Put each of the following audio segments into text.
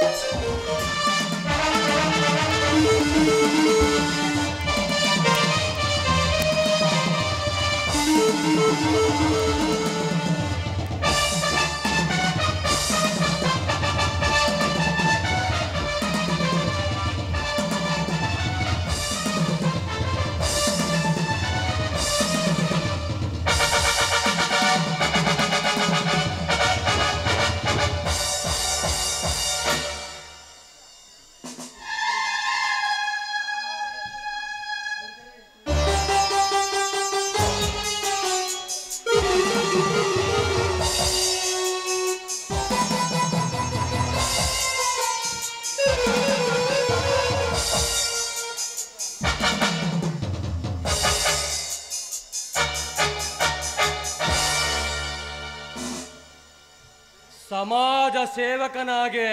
ಸಮಾಜ ಸೇವಕನಾಗೆ,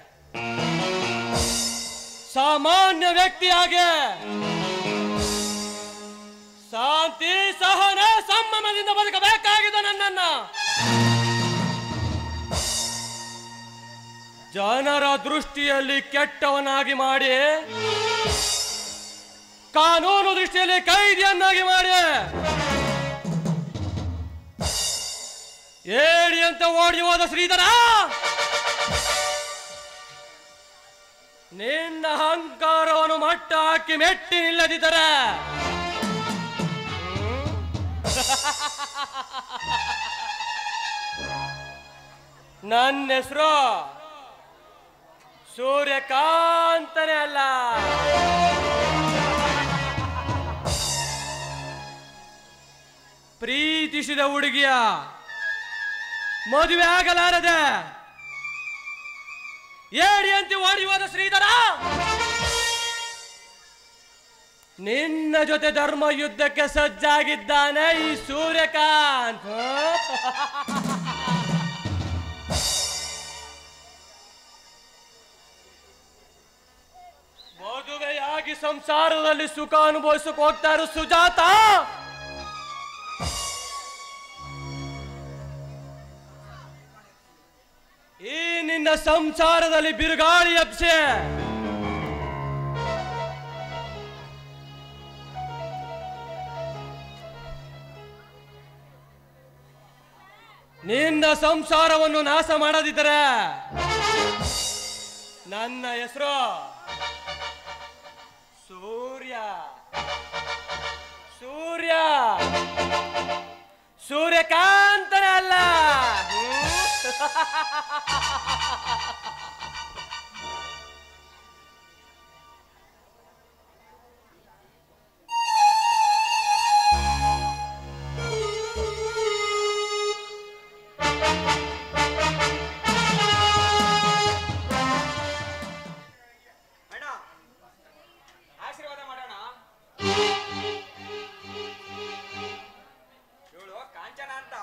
ಸಾಮಾನ್ಯ ವ್ಯಕ್ತಿಯಾಗೆ ಶಾಂತಿ ಸಹನೆ ಸಂಯಮದಿಂದ ಬದುಕಬೇಕಾಗಿದೆ. ನನ್ನನ್ನ ಜನರ ದೃಷ್ಟಿಯಲ್ಲಿ ಕೆಟ್ಟವನಾಗಿ ಮಾಡಿ, ಕಾನೂನು ದೃಷ್ಟಿಯಲ್ಲಿ ಕೈದಿಯನ್ನಾಗಿ ಮಾಡಿ, ಏಡಿ ಅಂತ ಓಡಿ ಹೋದ ಶ್ರೀಧರ, ನಿನ್ನ ಅಹಂಕಾರವನ್ನು ಮಟ್ಟ ಹಾಕಿ ಮೆಟ್ಟಿ ನಿಲ್ಲದಿದ್ದರೆ ನನ್ನ ಹೆಸರು ಸೂರ್ಯಕಾಂತನೇ ಅಲ್ಲ. ಪ್ರೀತಿಸಿದ ಹುಡುಗಿಯ ಮದುವೆ ಆಗಲಾರದೆ ಏಡಿಯಂತೆ ಓಡಿ ಹೋದ ಶ್ರೀಧರ, ನಿನ್ನ ಜೊತೆ ಧರ್ಮ ಯುದ್ಧಕ್ಕೆ ಸಜ್ಜಾಗಿದ್ದಾನೆ ಈ ಸೂರ್ಯಕಾಂತ್. ಮದುವೆಯಾಗಿ ಸಂಸಾರದಲ್ಲಿ ಸುಖ ಅನುಭವಿಸಕ್ಕೆ ಹೋಗ್ತಾ ಇರೋ ಸುಜಾತ, ಈ ನಿನ್ನ ಸಂಸಾರದಲ್ಲಿ ಬಿರುಗಾಳಿ ಎಬ್ಸೆ ನಿನ್ನ ಸಂಸಾರವನ್ನು ನಾಶ ಮಾಡದಿದ್ದರೆ ನನ್ನ ಹೆಸರು ಸೂರ್ಯ ಸೂರ್ಯ ಸೂರ್ಯಕಾಂತನೇ ಅಲ್ಲ. ಆಶೀರ್ವಾದ ಮಾಡೋಣ. ಇವಳು ಕಾಂಚನ ಅಂತ.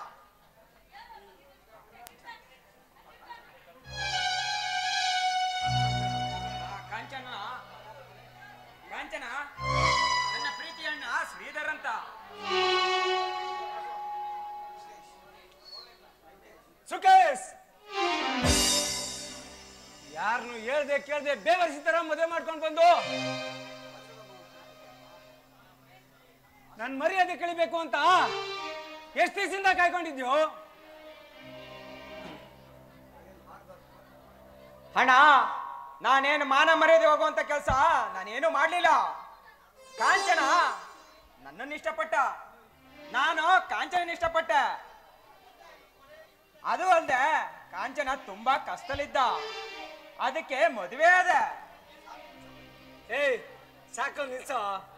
ಕಾಂಚನ ನನ್ನ ಪ್ರೀತಿ ಅಣ್ಣ ಶ್ರೀಧರ್ ಅಂತ. ಸುಖೇಶ್, ಯಾರನ್ನು ಹೇಳ್ದೆ ಕೇಳ್ದೆ ಬೇವರಿಸಿದಾರ ಮದುವೆ ಮಾಡ್ಕೊಂಡು ಬಂದು ನನ್ ಮರ್ಯಾದೆ ಕಳಿಬೇಕು ಅಂತ ಎಷ್ಟು ದಿವಸದಿಂದ ಕಾಯ್ಕೊಂಡಿದ್ಯೋ? ಅಣ್ಣ, ನಾನೇನು ಮಾನ ಮರ್ಯಾದೆ ಹೋಗುವಂತ ಕೆಲಸ ನಾನೇನು ಮಾಡ್ಲಿಲ್ಲ. ಕಾಂಚನ ನನ್ನನ್ನು ಇಷ್ಟಪಟ್ಟ, ನಾನು ಕಾಂಚನ ಇಷ್ಟಪಟ್ಟೆ. ಅದು ಅಲ್ಲದೆ ಕಾಂಚನ ತುಂಬಾ ಕಷ್ಟದಲ್ಲಿದ್ದ, ಅದಕ್ಕೆ ಮದುವೆ ಆದ. ಏಯ್ ಸಾಕು ನಿಲ್ಸೋ.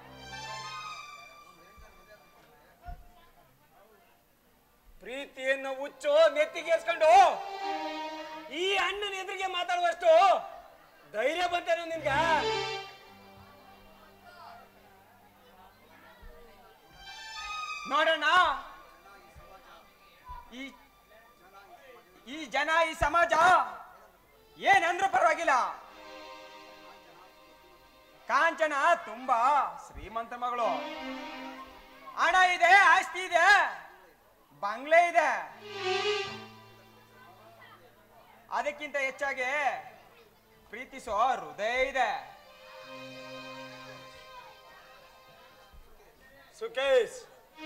ಪ್ರೀತಿಯನ್ನು ಹುಚ್ಚು ನೆತ್ತಿಗೇರ್ಸ್ಕೊಂಡು ಈ ಅಣ್ಣನ ಎದುರಿಗೆ ಮಾತಾಡುವಷ್ಟು ಧೈರ್ಯ ಬಂತೇನೋ ನಿನ್ಗ? ನೋಡೋಣ, ಈ ಜನ, ಈ ಸಮಾಜ ಏನಂದ್ರೂ ಪರವಾಗಿಲ್ಲ, ಕಾಂಚನ ತುಂಬಾ ಶ್ರೀಮಂತ ಮಗಳು. ಹಣ ಇದೆ, ಆಸ್ತಿ ಇದೆ, ಬಂಗ್ಲೆ ಇದೆ. ಅದಕ್ಕಿಂತ ಹೆಚ್ಚಾಗಿ ಪ್ರೀತಿಸೋ ಹೃದಯ ಇದೆ. ಸುಕೇಶ್,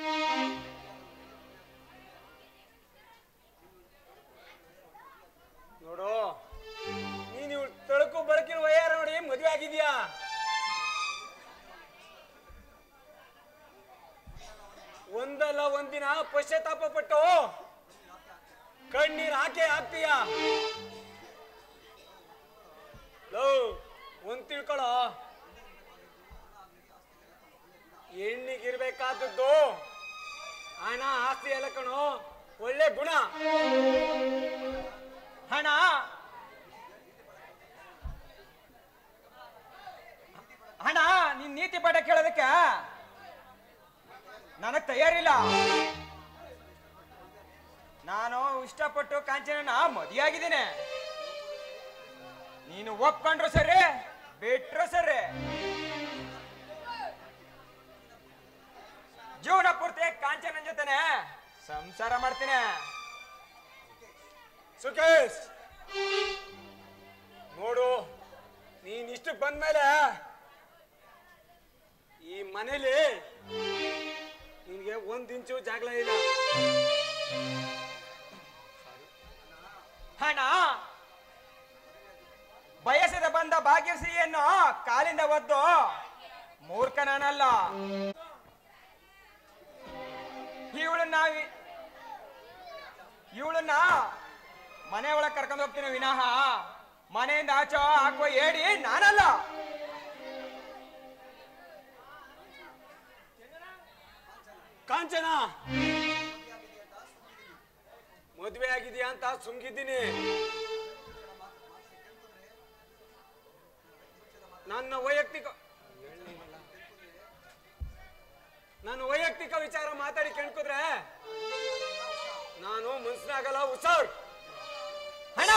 ನೋಡು, ನೀನು ತಳಕು ಬಳಕಿನ ವಯ್ಯಾರ ನೋಡಿ ಮದುವೆ ಆಗಿದ್ಯಾ. ಒಂದಲ್ಲ ಒಂದಿನ ಪಶ್ಚಾತ್ತಾಪ ಪಟ್ಟು ಕಣ್ಣೀರ್ ಹಾಕೇ ಹಾಕ್ತೀಯ. ಒಂದ್ ತಿಳ್ಕೊಳ್ಳೋ, ಹೆಣ್ಣಿಗಿರ್ಬೇಕಾದದ್ದು ಹಣ ಆಸ್ತಿ ಎಲ್ಲ ಕಣೋ, ಒಳ್ಳೆ ಗುಣ. ಹಣ ಹಣ ನಿನ್ ನೀತಿ ಪಾಠ ಕೇಳೋದಕ್ಕೆ ನನಗ್ ತಯಾರಿಲ್ಲ. ನಾನು ಇಷ್ಟಪಟ್ಟು ಕಾಂಚನ ಮದುವೆಯಾಗಿದ್ದೀನಿ. ನೀನು ಒಪ್ಕೊಂಡ್ರು ಸರಿ, ಬಿಟ್ರು ಸರಿ. ಜೀವನ ಪೂರ್ತಿ ಕಾಂಚನ ಜೊತೆನೆ ಸಂಸಾರ ಮಾಡ್ತೀನಿ. ಸುಕೇಶ್, ನೋಡು, ನೀನ್ ಇಷ್ಟಕ್ಕೆ ಬಂದ್ಮೇಲೆ ಈ ಮನೇಲಿ ನಿನ್ಗೆ 1 ಇಂಚು ಜಾಗಲ ಇಲ್ಲ. ಹಣ ಬಯಸಿದ ಬಂದ ಭಾಗ್ಯಶ್ರೀಯನ್ನು ಕಾಲಿಂದ ಒದ್ದು ಮೂರ್ಖ ನಾನಲ್ಲ. ಇವಳನ್ನ ಮನೆ ಒಳಗೆ ಕರ್ಕೊಂಡು ಹೋಗ್ತೀನಿ ವಿನಃ ಮನೆಯಿಂದ ಆಚೆ ಹಾಕುವ ಹೇಳಿ ನಾನಲ್ಲ. ಕಾಂಚನ, ಮದುವೆ ಆಗಿದೆಯಾ ಅಂತ ಸುಮ್ಗಿದ್ದೀನಿ. ನನ್ನ ವೈಯಕ್ತಿಕ ವಿಚಾರ ಮಾತಾಡಿ ಕೇಳ್ಕೋದ್ರೆ ನಾನು ಮನ್ಸನಾಗಲ್ಲ. ಹುಷಾರ್. ಹಣ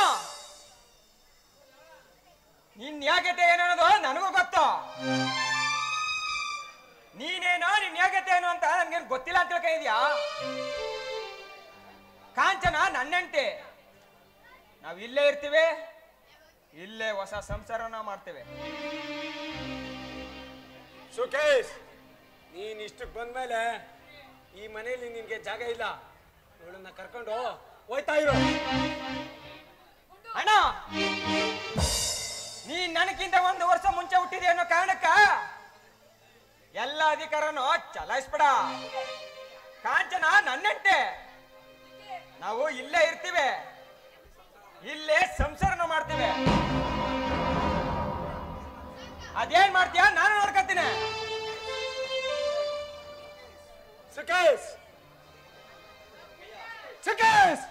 ನಿನ್ ಯಾಗ್ಯತೆ ಏನನ್ನೋದು ನನಗೂ ಗೊತ್ತು. ನೀನೇನೋ ನಿನ್ ಯಾಗ್ಯತೆ ಏನು ಅಂತ ನನ್ಗೇನು ಗೊತ್ತಿಲ್ಲ ಅಂತ ತಿಳ್ಕೊಂಡಿದ್ಯಾ? ಕಾಂಚನ ನನ್ನ ಹೆಂಡತಿ. ನಾವ್ ಇಲ್ಲೇ ಇರ್ತೀವಿ, ಇಲ್ಲೇ ಹೊಸ ಸಂಸಾರನ ಮಾಡ್ತೇವೆ. ಸುಕೇಶ್, ನೀನ್ ಇಷ್ಟಕ್ಕೆ ಬಂದ್ಮೇಲೆ ಈ ಮನೆಯಲ್ಲಿ ನಿನ್ಗೆ ಜಾಗ ಇಲ್ಲ. ಇವಳನ್ನ ಕರ್ಕೊಂಡು ಹೋಯ್ತಾ ಇರು. ಅಣ್ಣ, ನೀನ್ ನನಗಿಂತ 1 ವರ್ಷ ಮುಂಚೆ ಹುಟ್ಟಿದೆ ಅನ್ನೋ ಕಾರಣಕ್ಕ ಎಲ್ಲ ಅಧಿಕಾರನು ಚಲಾಯಿಸ್ಬಿಡ. ಕಾಂಚನ ನನ್ನೆಂಟೆ. ನಾವು ಇಲ್ಲೇ ಇರ್ತೀವಿ, ಇಲ್ಲೇ ಸಂಸಾರನ ಮಾಡ್ತೀವಿ. ಅದೇನ್ ಮಾಡ್ತೀಯ ನಾನು ನೋಡ್ಕೊತೀನಿ. ಸುಕೇಶ್, ಸುಕೇಶ್,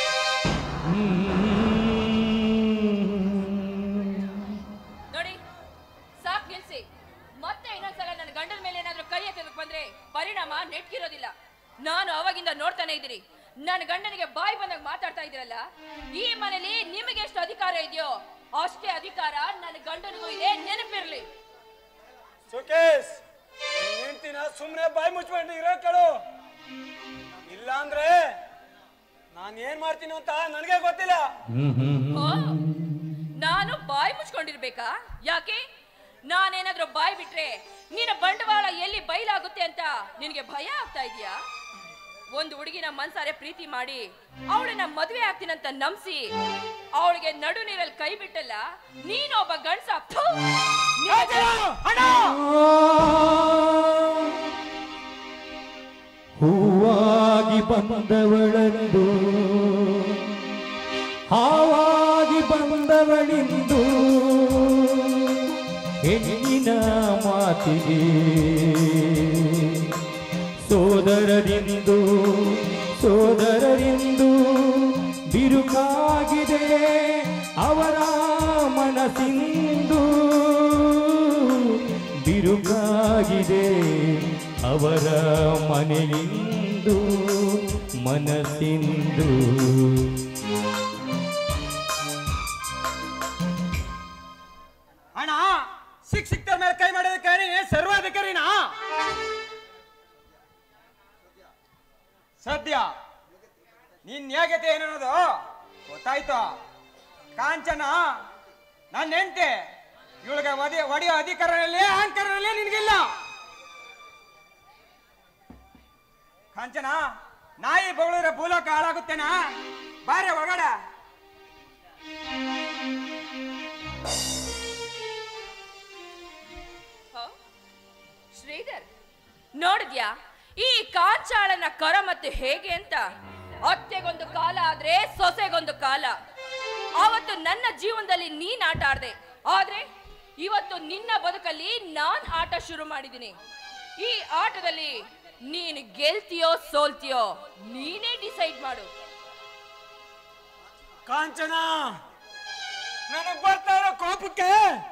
ನೋಡಿ, ಸಾಕ್ ನಿಲ್ಸಿ. ಮತ್ತೆ ಇನ್ನೊಂದ್ಸಲ ನನ್ನ ಗಂಡನ ಮೇಲೆ ಏನಾದ್ರೂ ಕೈ ಎತ್ತದಕ್ಕೆ ಬಂದ್ರೆ ಪರಿಣಾಮ ನೆಟ್ಕಿರೋದಿಲ್ಲ. ನಾನು ಅವಾಗಿಂದ ನೋಡ್ತಾನೆ ಇದ್ದೀರಿ. ನನ್ನ ಗಂಡನಿಗೆ ಬಾಯಿ ಬಂದಾಗ ಮಾತಾಡ್ತಾ ಇದ್ದೀರಲ್ಲ. ಈ ಮನೇಲಿ ನಿಮಗೆ ಎಷ್ಟು ಅಧಿಕಾರ ಇದೆಯೋ ಅಷ್ಟೇ ಅಧಿಕಾರ ನನ್ನ ಗಂಡನಿಗೂ ಇದೆ, ನೆನಪಿರ್ಲಿ. ಸುಕೇಶ್, ಹೆಂಡ್ತಿನ ಸುಮ್ನೆ ಬಾಯಿ ಮುಚ್ಕೊಂಡು ಇರೋ ಕೇಳು. ಇಲ್ಲ ಅಂದ್ರೆ ನಾನು ಏನ್ ಮಾಡ್ತೀನಿ ಅಂತ ನನಗೆ ಗೊತ್ತಿಲ್ಲ. ನಾನು ಬಾಯಿ ಮುಚ್ಕೊಂಡಿರ್ಬೇಕಾ? ಯಾಕೆ? ನಾನೇನಾದ್ರೂ ಬಾಯಿ ಬಿಟ್ರೆ ನಿನ್ನ ಬಂಡವಾಳ ಎಲ್ಲಿ ಬಯಲಾಗುತ್ತೆ ಅಂತ ನಿನಗೆ ಭಯ ಆಗ್ತಾ ಇದೆಯಾ? ಒಂದು ಹುಡುಗಿನ ಮನ್ಸಾರೆ ಪ್ರೀತಿ ಮಾಡಿ ಅವಳನ್ನ ಮದುವೆ ಆಗ್ತೀನಂತ ನಂಬಿಸಿ ಅವಳಿಗೆ ನಡು ನೀರಲ್ಲಿ ಕೈ ಬಿಟ್ಟಲ್ಲ ನೀನೊಬ್ಬ ಗಂಡಸ. ಹೂವಾಗಿ ಬಂದವಳಂದು ಹಾವಾಗಿ ಬಂದವಳಿಂದು ಹೆಣ್ಣಿನ ಮಾತಿಗೆ ಸೋದರರಿಂದು ಬಿರುಕಾಗಿದೆ ಅವರ ಮನಸ್ಸಿಂದು, ಬಿರುಕಾಗಿದೆ ಅವರ ಮನೆಯಿಂದು ಮನಸ್ಸಿಂದು. ಅಣ್ಣ, ಸಿಕ್ತರ ಮೇಲೆ ಕೈ ಮಾಡೋದಕ್ಕೆ ಸರ್ವಾಧಿಕಾರಿನಾ? ಸದ್ಯ ನಿನ್ ಯೋಗ್ಯತೆ ಏನನ್ನೋದು ಗೊತ್ತಾಯ್ತು. ಕಾಂಚನ ನನ್ನ ಹೆಂಡತಿ. ಇವಳಿಗೆ ಒಡೆಯೋ ಅಧಿಕಾರದಲ್ಲಿ ಅಹಂಕಾರದಲ್ಲಿ ನಿನಗಿಲ್ಲ. ಕಾಂಚನ, ನಾಯಿ ಬಗಳಿದ್ರೆ ಭೂಲೋಕ ಹಾಳಾಗುತ್ತೇನಾ? ಬಾರೆ ಒಳಗಡೆ. ಶ್ರೀಧರ್, ನೋಡಿದ್ಯಾ ಈ ಕಾಂಚಾಳನ ಕರ ಮತ್ತೆ ಹೇಗೆ ಅಂತ? ಅತ್ತೆಗೊಂದು ಕಾಲ ಆದ್ರೆ ಸೊಸೆಗೊಂದು ಕಾಲ. ಅವತ್ತು ನನ್ನ ಜೀವನದಲ್ಲಿ ನೀನ್ ಆಟ ಆಡ್ದೆ, ಆದ್ರೆ ಇವತ್ತು ನಿನ್ನ ಬದುಕಲ್ಲಿ ನಾನ್ ಆಟ ಶುರು ಮಾಡಿದ್ದೀನಿ. ಈ ಆಟದಲ್ಲಿ ನೀನು ಗೆಲ್ತೀಯೋ ಸೋಲ್ತೀಯೋ ನೀನೇ ಡಿಸೈಡ್ ಮಾಡು. ಕಾಂಚನ, ನನಗ್ ಬರ್ತಾ ಇರೋ ಕೋಪಕ್ಕೆ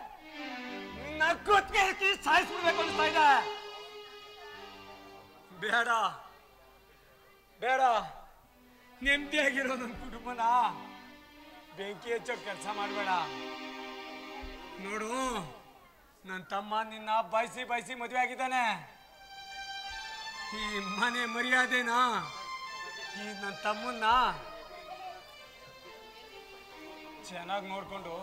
ನಕ್ಕಿ ಸಾಯಿಸ್ಬಿಡ್ಬೇಕು ಅನ್ಸ್ತಾ ಇದೆ. ಬೇಡ ಬೇಡ, ನೆಮ್ಮದಿಯಾಗಿರೋ ನನ್ನ ಕುಟುಂಬನ ಬೆಂಕಿ ಹಚ್ಚೋ ಕೆಲಸ ಮಾಡಬೇಡ. ನೋಡು, ನನ್ನ ತಮ್ಮ ನಿನ್ನ ಬಯಸಿ ಮದುವೆ ಆಗಿದ್ದಾನೆ. ಈ ಮನೆ ಮರ್ಯಾದೆನಾ, ಈ ನನ್ನ ತಮ್ಮನ್ನ ಚೆನ್ನಾಗಿ ನೋಡ್ಕೊಂಡು.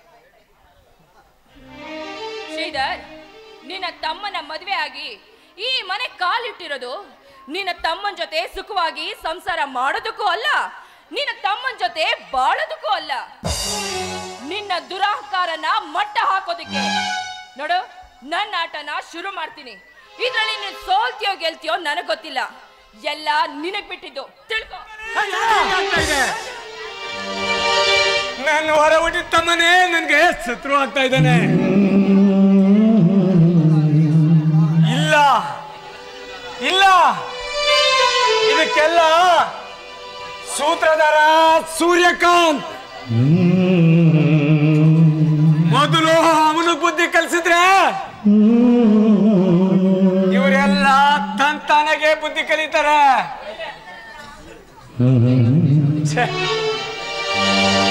ಶ್ರೀಧರ್, ನಿನ್ನ ತಮ್ಮನ ಮದುವೆ ಆಗಿ ಈ ಮನೆ ಕಾಲಿಟ್ಟಿರೋದು ನಿನ್ನ ತಮ್ಮನ ಜೊತೆ ಸುಖವಾಗಿ ಸಂಸಾರ ಮಾಡೋದಕ್ಕೂ ಅಲ್ಲ, ನಿನ್ನ ತಮ್ಮನ ಜೊತೆ ಬಾಳೋದಕ್ಕೂ ಅಲ್ಲ, ನಿನ್ನ ದುರಹಂಕಾರನ ಮಟ್ಟ ಹಾಕೋದಕ್ಕೆ. ನೋಡು, ನನ್ನ ಆಟನ ಶುರು ಮಾಡ್ತೀನಿ. ಇದ್ರಲ್ಲಿ ನೀನು ಸೋಲ್ತೀಯೋ ಗೆಲ್ತೀಯೋ ನನಗ್ ಗೊತ್ತಿಲ್ಲ, ಎಲ್ಲ ನಿನಗ್ ಬಿಟ್ಟಿದ್ದು, ತಿಳ್ಕೊ. ನನ್ನ ಹೊರ ಹುಟ್ಟಿದ ತಮ್ಮನೇ ನನ್ಗೆ ಶತ್ರು ಆಗ್ತಾ ಇದ್ದಾನೆ. ಇಲ್ಲ ಇಲ್ಲ, ಇದಕ್ಕೆಲ್ಲ ಸೂತ್ರಧಾರ ಸೂರ್ಯಕಾಂತ್. ಮೊದಲು ಅವನು ಬುದ್ಧಿ ಕಲಿಸಿದ್ರೆ ಇವರೆಲ್ಲ ತಂತಾನೆಗೆ ಬುದ್ಧಿ ಕಲಿತಾರೆ.